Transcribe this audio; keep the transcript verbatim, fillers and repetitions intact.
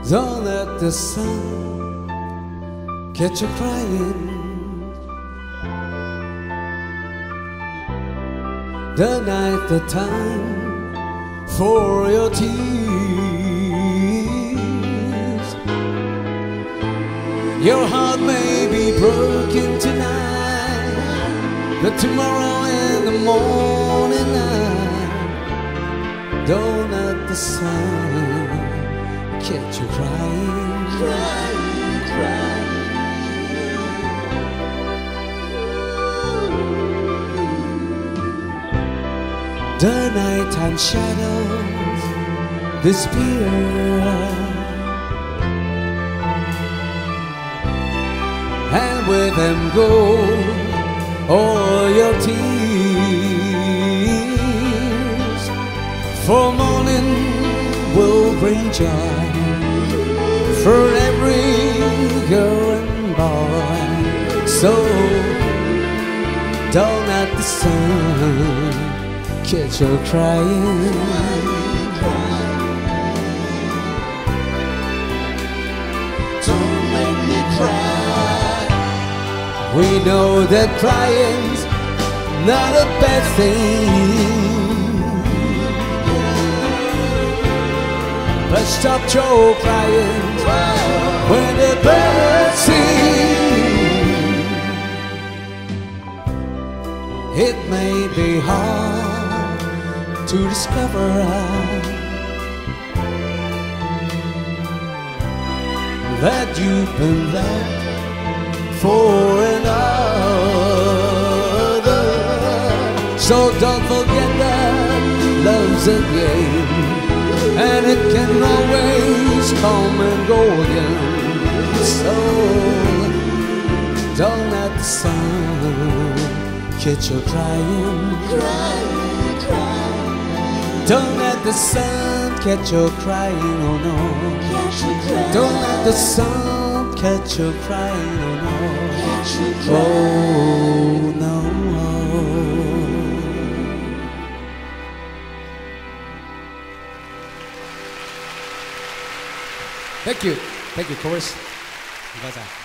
Don't let the sun catch you crying. The night, the time for your tears. Your heart may be broken tonight, but tomorrow in the morning light, don't let the sun catch you crying, crying, crying. The nighttime shadows disappear, and with them go all your tears. For morning will bring joy for every girl and boy. So don't let the sun catch you crying. Don't make me cry. We know that crying's not a bad thing, but stop your crying when the birds sing. It may be hard to discover that you've been left for another. So don't forget that love's a game, and it can always come and go again. So don't let the sun catch you crying, Crying, crying. don't let the sun catch you crying, oh no. Catch you crying. Don't let the sun catch you crying, oh no. Catch you crying. Oh no. Thank you. Thank you, chorus. 감사합니다.